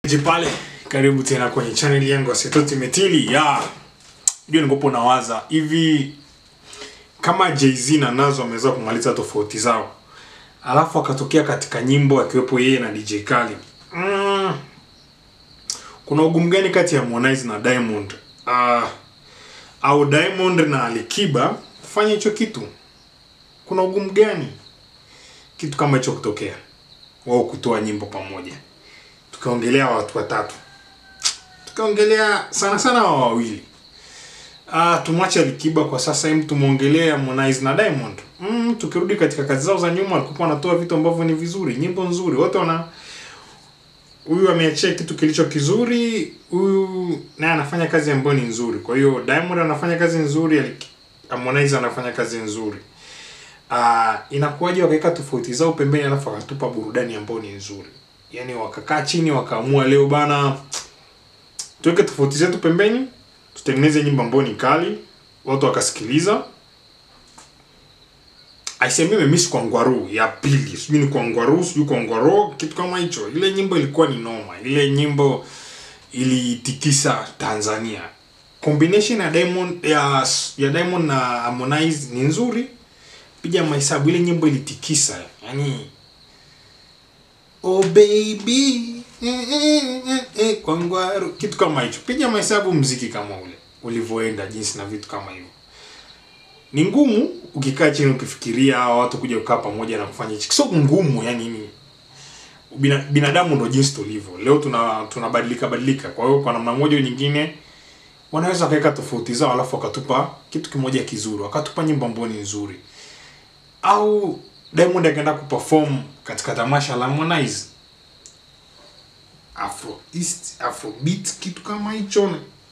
Jipale, karibu tena kwenye channel yangu ya Setoti Metili. Ndio nikopo nawaza hivi kama Jay-Z na Nazo wameweza kumaliza tofauti zao, alafu akatokea katika nyimbo akiwepo yeye na DJ Kali. Kuna ugumu gani kati ya Harmonize na Daimond? Au Daimond na Alikiba kufanya hicho kitu? Kuna ugumu gani kitu kama hicho kutokea, wao kutoa nyimbo pamoja? Tukaongelea watu watatu, tukaongelea sana wawili. Tumwache Alikiba kwa sasa, hivi tumuongelea Harmonize na Daimond. Tukirudi katika kazi zao za nyuma, walikuwa wanatoa vitu ambavyo ni vizuri, nyimbo nzuri. Wote huyu ameachia kitu kilicho kizuri, huyu naye anafanya kazi ambayo ni nzuri. Kwa hiyo Daimond anafanya kazi nzuri, Harmonize anafanya kazi nzuri. Inakuwaje wakaweka tofauti zao pembeni alafu wakatupa burudani ambayo ni nzuri? Yaani wakakaa chini wakaamua leo bana, tuweke tofauti zetu pembeni, tutengeneze nyimbo ambayo ni kali, watu wakasikiliza. Aisememe miss kwa ngwaru ya pili, sijui ni kwa ngwaru, sijui kwa ngwaro, kitu kama hicho. Ile nyimbo ilikuwa ni noma. Ile nyimbo ilitikisa Tanzania. Combination ya Diamond na Harmonize ni nzuri. Piga mahesabu, ile nyimbo ilitikisa. Yaani oh baby kwa ngwaru, kitu kama hicho. Piga mahesabu muziki kama ule ulivyoenda, jinsi na vitu kama hivyo. Ni ngumu ukikaa chini ukifikiria watu kuja kukaa pamoja na kufanya hicho. Sio ngumu, yani binadamu ndio jinsi tulivyo. Leo tunabadilika. Kwa hiyo kwa namna moja au nyingine wanaweza kaweka tofauti zao alafu wakatupa kitu kimoja kizuri, wakatupa nyimbo ambayo ni nzuri. Au Diamond akaenda kuperform katika tamasha la Harmonize, Afrobeat, kitu kama hicho.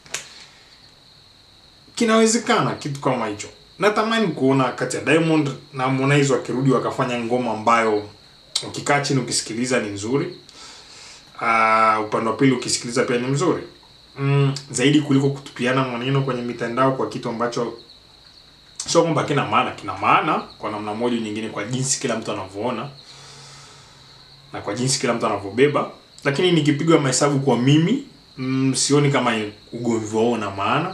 Kinawezekana kitu kama hicho. Natamani kuona kati ya Diamond na Harmonize wakirudi wakafanya ngoma ambayo ukikaa chini ukisikiliza ni nzuri. Upande wa pili ukisikiliza pia ni mzuri. Zaidi kuliko kutupiana maneno kwenye mitandao kwa kitu ambacho sio kwamba kina maana kwa namna moja nyingine, kwa jinsi kila mtu anavyoona na kwa jinsi kila mtu anavyobeba. Lakini nikipigwa mahesabu kwa mimi, sioni kama ugomvi wao una maana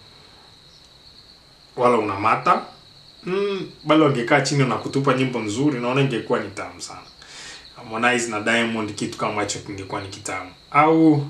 wala unamata. Bali wangekaa chini na kutupa nyimbo nzuri, naona ingekuwa ni tamu sana. Harmonize na Diamond, kitu kama hicho kingekuwa ni kitamu. Au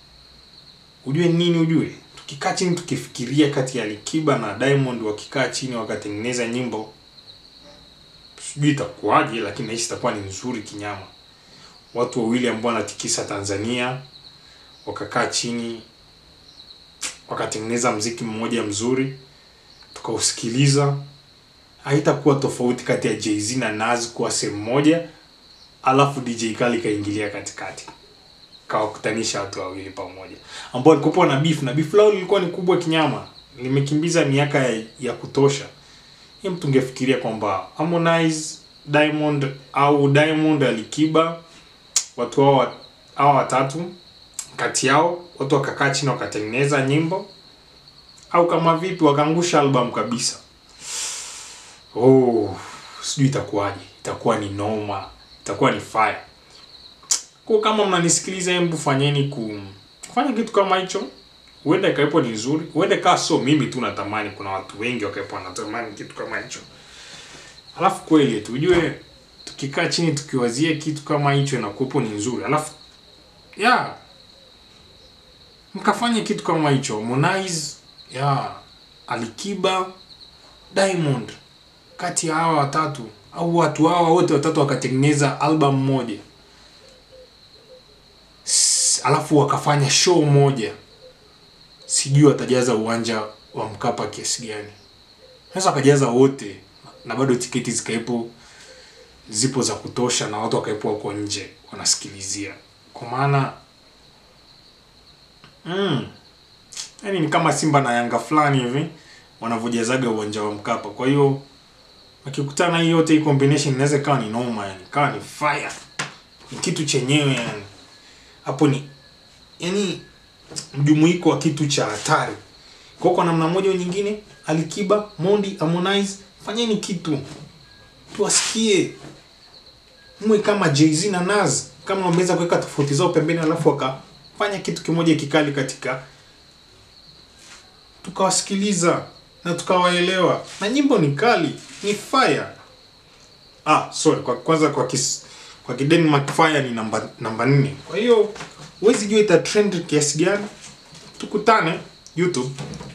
ujue tukikaa chini tukifikiria kati ya Alikiba na Diamond, wakikaa chini wakatengeneza nyimbo, sijui itakuwaje, lakini nahisi itakuwa ni nzuri kinyama. Watu wawili ambao wanatikisa Tanzania wakakaa chini wakatengeneza muziki mmoja mzuri, tukausikiliza. Haitakuwa tofauti kati ya Jay-Z na Nazo kwa sehemu moja, alafu DJ Kali kaingilia katikati, kawakutanisha watu wawili pamoja ambao walikuwa na beef lao lilikuwa ni kubwa kinyama, limekimbiza miaka ya kutosha. Hii mtu ungefikiria kwamba Harmonize, Diamond au Diamond Alikiba, watu hao watatu kati yao watu wakakaa chini wakatengeneza nyimbo, au kama vipi wakaangusha album kabisa. Sijui itakuwaje. Itakuwa ni noma, itakuwa ni fire. Kwa kama mnanisikiliza, hebu fanyeni kufanya kitu kama hicho. Huenda ikaepo ni nzuri, huenda kaso mimi tu natamani, kuna watu wengi wakaepo wanatamani kitu kama hicho. Alafu kweli tujue, tukikaa chini tukiwazia kitu kama hicho na kuepo ni nzuri, alafu mkafanya kitu kama hicho. Harmonize, Alikiba, Diamond, kati ya hawa watatu au watu hawa wote watatu wakatengeneza album moja, alafu wakafanya show moja. Sijui watajaza uwanja wa Mkapa kiasi gani. Sasa wakajaza wote na bado tiketi zikaepo, zipo za kutosha, na watu wakaepo wako nje wanasikilizia. Kwa maana yani ni kama Simba na Yanga fulani hivi wanavojazaga uwanja wa Mkapa. Kwa hiyo wakikutana hii yote, hii combination inaweza kawa ni noma, yani kawa ni fire, ni kitu chenyewe yani. Hapo ni yani mjumuiko wa kitu cha hatari. Kwa namna moja au nyingine, Alikiba, Mondi, Harmonize, fanyeni kitu tuwasikie. Mwe kama Jay-Z na Nazo, kama wameweza kuweka tofauti zao pembeni alafu fanya kitu kimoja kikali katika tukawasikiliza na tukawaelewa. Na nyimbo ni kali, ni fire. Sorry, kwa Denmark fire ni namba 4. Kwa hiyo huwezi jua ita trend kiasi gani. Tukutane YouTube.